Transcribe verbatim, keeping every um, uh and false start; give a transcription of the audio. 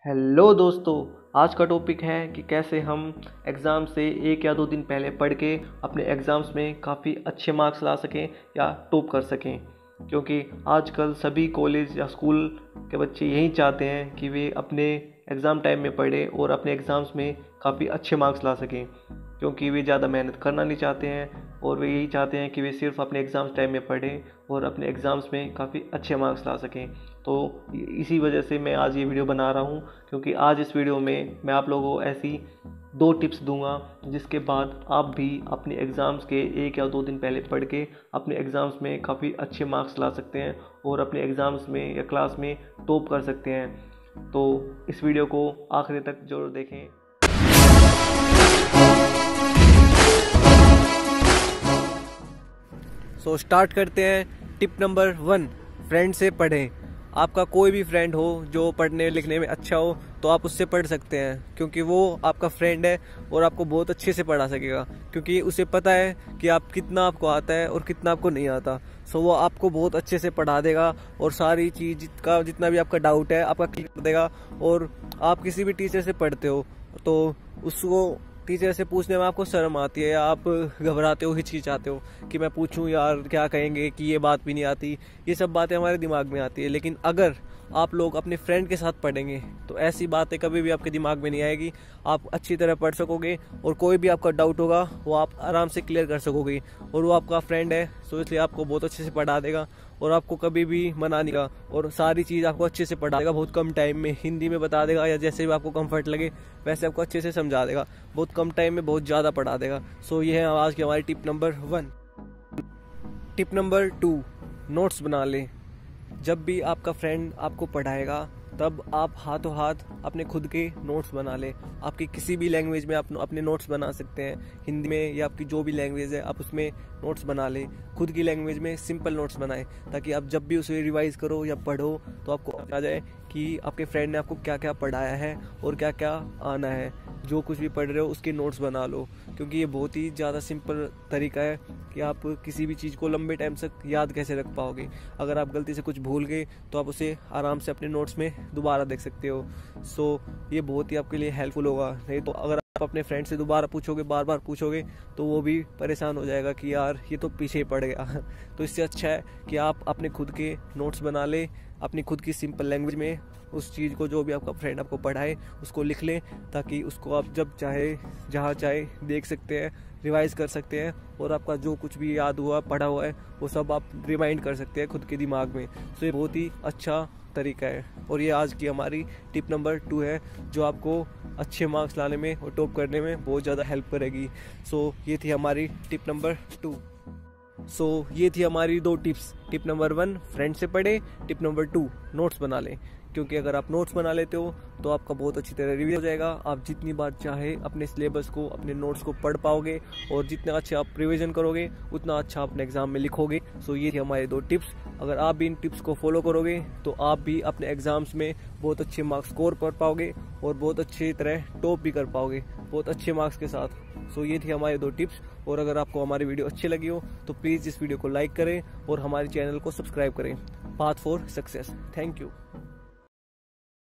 Hello दोस्तों, आज का टॉपिक है कि कैसे हम एग्ज़ाम से एक या दो दिन पहले पढ़ के अपने एग्ज़ाम्स में काफ़ी अच्छे मार्क्स ला सकें या टॉप कर सकें। क्योंकि आजकल सभी कॉलेज या स्कूल के बच्चे यही चाहते हैं कि वे अपने एग्ज़ाम टाइम में पढ़ें और अपने एग्ज़ाम्स में काफ़ी अच्छे मार्क्स ला सकें, क्योंकि वे ज़्यादा मेहनत करना नहीं चाहते हैं और वे यही चाहते हैं कि वे सिर्फ अपने एग्ज़ाम्स टाइम में पढ़ें और अपने एग्ज़ाम्स में काफ़ी अच्छे मार्क्स ला सकें। तो इसी वजह से मैं आज ये वीडियो बना रहा हूँ, क्योंकि आज इस वीडियो में मैं आप लोगों को ऐसी दो टिप्स दूंगा जिसके बाद आप भी अपने एग्ज़ाम्स के एक या दो दिन पहले पढ़ के अपने एग्ज़ाम्स में काफ़ी अच्छे मार्क्स ला सकते हैं और अपने एग्ज़ाम्स में या क्लास में टॉप कर सकते हैं। तो इस वीडियो को आखिरी तक जरूर देखें। सो so, स्टार्ट करते हैं। टिप नंबर वन, फ्रेंड से पढ़ें। आपका कोई भी फ्रेंड हो जो पढ़ने लिखने में अच्छा हो तो आप उससे पढ़ सकते हैं, क्योंकि वो आपका फ्रेंड है और आपको बहुत अच्छे से पढ़ा सकेगा, क्योंकि उसे पता है कि आप कितना आपको आता है और कितना आपको नहीं आता। सो वो आपको बहुत अच्छे से पढ़ा देगा और सारी चीज़ का जितना भी आपका डाउट है आपका क्लियर कर देगा। और आप किसी भी टीचर से पढ़ते हो तो उसको टीचर से पूछने में आपको शर्म आती है या आप घबराते हो, हिचकिचाते हो कि मैं पूछूं यार क्या कहेंगे, कि ये बात भी नहीं आती। ये सब बातें हमारे दिमाग में आती है, लेकिन अगर आप लोग अपने फ्रेंड के साथ पढ़ेंगे तो ऐसी बातें कभी भी आपके दिमाग में नहीं आएगी। आप अच्छी तरह पढ़ सकोगे और कोई भी आपका डाउट होगा वो आप आराम से क्लियर कर सकोगे। और वो आपका फ्रेंड है तो इसलिए आपको बहुत अच्छे से पढ़ा देगा और आपको कभी भी मना नहीं देगा और सारी चीज़ आपको अच्छे से पढ़ा देगा। बहुत कम टाइम में हिंदी में बता देगा या जैसे भी आपको कंफर्ट लगे वैसे आपको अच्छे से समझा देगा। बहुत कम टाइम में बहुत ज़्यादा पढ़ा देगा। सो ये है आज की हमारी tip number one. Tip number two, notes बना लें। जब भी आपका फ्रेंड आपको पढ़ाएगा तब आप हाथों हाथ अपने खुद के नोट्स बना लें। आपकी किसी भी लैंग्वेज में आप अपने नोट्स बना सकते हैं, हिंदी में या आपकी जो भी लैंग्वेज है आप उसमें नोट्स बना लें। खुद की लैंग्वेज में सिंपल नोट्स बनाएं, ताकि आप जब भी उसे रिवाइज करो या पढ़ो तो आपको आ जाए कि आपके फ्रेंड ने आपको क्या क्या पढ़ाया है और क्या क्या आना है। जो कुछ भी पढ़ रहे हो उसके नोट्स बना लो, क्योंकि ये बहुत ही ज़्यादा सिंपल तरीका है कि आप किसी भी चीज़ को लंबे टाइम तक याद कैसे रख पाओगे। अगर आप गलती से कुछ भूल गए तो आप उसे आराम से अपने नोट्स में दोबारा देख सकते हो। सो ये बहुत ही आपके लिए हेल्पफुल होगा। नहीं तो अगर आप अपने फ्रेंड से दोबारा पूछोगे, बार बार पूछोगे, तो वो भी परेशान हो जाएगा कि यार ये तो पीछे ही पड़ गया। तो इससे अच्छा है कि आप अपने खुद के नोट्स बना लें, अपनी खुद की सिंपल लैंग्वेज में उस चीज़ को जो भी आपका फ्रेंड आपको पढ़ाए उसको लिख लें, ताकि उसको आप जब चाहे जहाँ चाहे देख सकते हैं, रिवाइज कर सकते हैं और आपका जो कुछ भी याद हुआ पढ़ा हुआ है वो सब आप रिमाइंड कर सकते हैं खुद के दिमाग में। सो ये बहुत ही अच्छा तरीका है और ये आज की हमारी टिप नंबर टू है, जो आपको अच्छे मार्क्स लाने में और टॉप करने में बहुत ज़्यादा हेल्प करेगी। सो ये थी हमारी tip number two. So so, ये थी हमारी दो tips. Tip number one, friend से पढ़े। टिप नंबर टू, नोट्स बना लें, क्योंकि अगर आप नोट्स बना लेते हो तो आपका बहुत अच्छी तरह रिवीजन हो जाएगा। आप जितनी बार चाहे अपने सिलेबस को, अपने नोट्स को पढ़ पाओगे और जितना अच्छा आप रिवीजन करोगे उतना अच्छा अपने एग्जाम में लिखोगे। सो ये थी हमारी दो टिप्स। अगर आप भी इन टिप्स को फॉलो करोगे तो आप भी अपने एग्जाम्स में बहुत अच्छे मार्क्स स्कोर कर पाओगे और बहुत अच्छी तरह टॉप भी कर पाओगे बहुत अच्छे मार्क्स के साथ। सो ये थी हमारी दो टिप्स। और अगर आपको हमारी वीडियो अच्छी लगी हो तो प्लीज़ इस वीडियो को लाइक करें और हमारे चैनल को सब्सक्राइब करें। Path for success. Thank you.